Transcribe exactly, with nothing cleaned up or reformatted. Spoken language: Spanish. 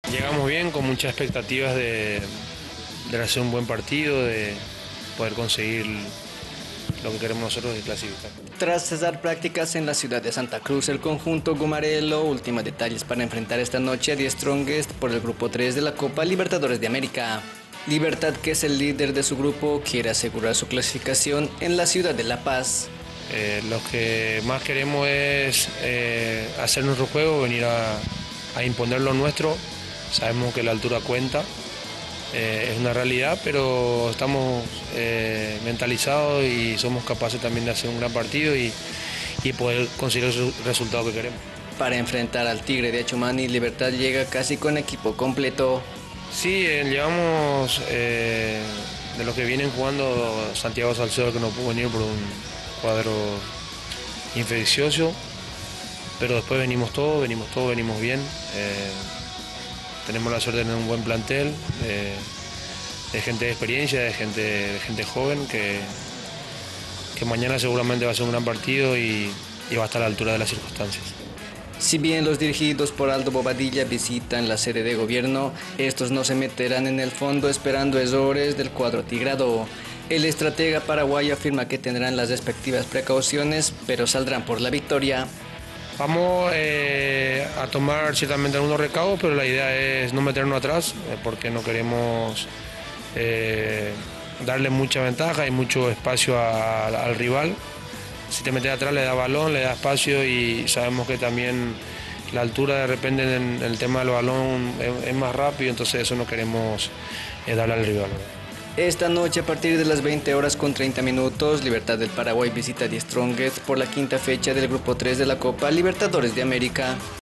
Llegamos bien, con muchas expectativas de, de hacer un buen partido, de poder conseguir lo que queremos nosotros de clasificar. Tras cesar prácticas en la ciudad de Santa Cruz, el conjunto Gumarelo última detalles para enfrentar esta noche a The Strongest por el grupo tres de la Copa Libertadores de América. Libertad, que es el líder de su grupo, quiere asegurar su clasificación en la ciudad de La Paz. Eh, lo que más queremos es eh, hacer nuestro juego, venir a, a imponer lo nuestro. Sabemos que la altura cuenta, eh, es una realidad, pero estamos eh, mentalizados y somos capaces también de hacer un gran partido y, y poder conseguir el resultado que queremos. Para enfrentar al Tigre de Achumani, Libertad llega casi con equipo completo. Sí, eh, llevamos eh, de los que vienen jugando Santiago Salcedo, que no pudo venir por un cuadro infeccioso, pero después venimos todos, venimos todos, venimos bien. Eh, tenemos la suerte de tener un buen plantel, de, de gente de experiencia, de gente, de gente joven, que, que mañana seguramente va a ser un gran partido y, y va a estar a la altura de las circunstancias. Si bien los dirigidos por Aldo Bobadilla visitan la sede de gobierno, estos no se meterán en el fondo esperando errores del cuadro tigrado. El estratega paraguayo afirma que tendrán las respectivas precauciones, pero saldrán por la victoria. Vamos eh, a tomar ciertamente algunos recaudos, pero la idea es no meternos atrás, eh, porque no queremos eh, darle mucha ventaja y mucho espacio a, a, al rival. Si te metes atrás le da balón, le da espacio y sabemos que también la altura de repente en el tema del balón es, es más rápido, entonces eso no queremos eh, darle al rival. Esta noche a partir de las veinte horas con treinta minutos, Libertad del Paraguay visita The Strongest por la quinta fecha del grupo tres de la Copa Libertadores de América.